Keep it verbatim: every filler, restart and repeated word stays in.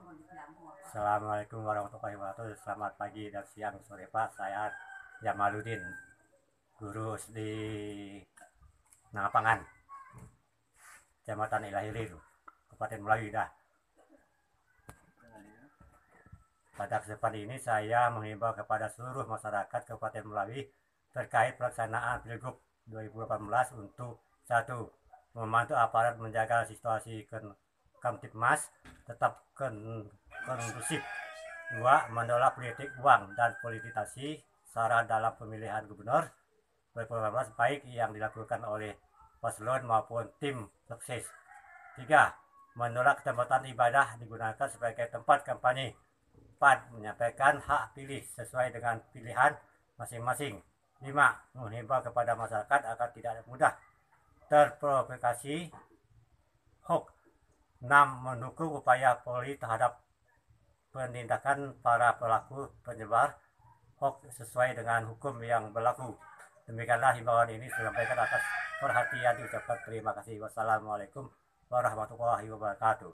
Assalamualaikum warahmatullahi wabarakatuh. Selamat pagi dan siang sore Pak. Saya Jamaluddin, guru di Nangapangan, Kecamatan Ilahilir, Kabupaten Melawi dah. Pada kesempatan ini saya menghimbau kepada seluruh masyarakat Kabupaten Melawi terkait pelaksanaan Pilgub dua ribu delapan belas untuk satu, membantu aparat menjaga situasi Kamtipmas tetap kondusif. Dua, menolak politik uang dan politisasi sara dalam pemilihan gubernur dua ribu delapan belas baik yang dilakukan oleh paslon maupun tim sukses. Tiga, menolak tempat ibadah digunakan sebagai tempat kampanye. Empat, menyampaikan hak pilih sesuai dengan pilihan masing-masing. Lima, menghimbau kepada masyarakat agar tidak mudah terprovokasi hoax. Enam, mendukung upaya Polri terhadap penindakan para pelaku penyebar hoax sesuai dengan hukum yang berlaku. Demikianlah himbauan ini disampaikan atas perhatian diucapkan terima kasih. Wassalamualaikum warahmatullahi wabarakatuh.